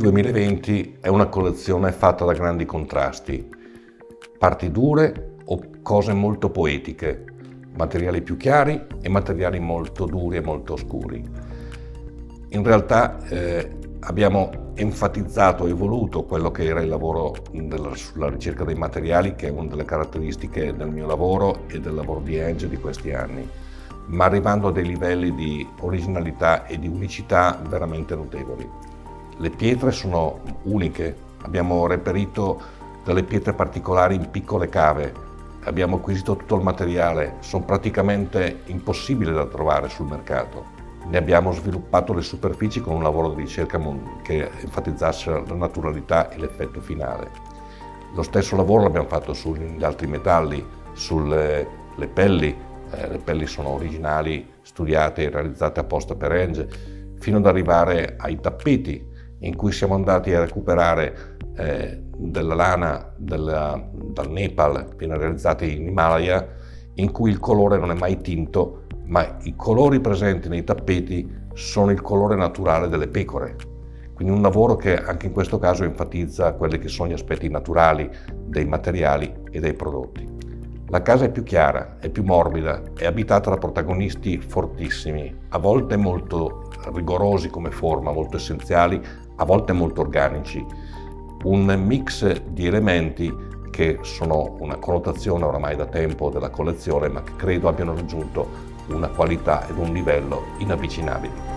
2020 è una collezione fatta da grandi contrasti, parti dure o cose molto poetiche, materiali più chiari e materiali molto duri e molto oscuri. In realtà abbiamo enfatizzato e voluto quello che era il lavoro sulla ricerca dei materiali, che è una delle caratteristiche del mio lavoro e del lavoro di Enge di questi anni, ma arrivando a dei livelli di originalità e di unicità veramente notevoli. Le pietre sono uniche, abbiamo reperito delle pietre particolari in piccole cave, abbiamo acquisito tutto il materiale, sono praticamente impossibili da trovare sul mercato. Ne abbiamo sviluppato le superfici con un lavoro di ricerca che enfatizzasse la naturalità e l'effetto finale. Lo stesso lavoro l'abbiamo fatto sugli altri metalli, sulle pelli. Le pelli sono originali, studiate e realizzate apposta per Enge, fino ad arrivare ai tappeti, in cui siamo andati a recuperare della lana dal Nepal, viene realizzata in Himalaya, in cui il colore non è mai tinto, ma i colori presenti nei tappeti sono il colore naturale delle pecore. Quindi un lavoro che anche in questo caso enfatizza quelli che sono gli aspetti naturali dei materiali e dei prodotti. La casa è più chiara, è più morbida, è abitata da protagonisti fortissimi, a volte molto rigorosi come forma, molto essenziali, a volte molto organici. Un mix di elementi che sono una connotazione oramai da tempo della collezione, ma che credo abbiano raggiunto una qualità ed un livello inavvicinabili.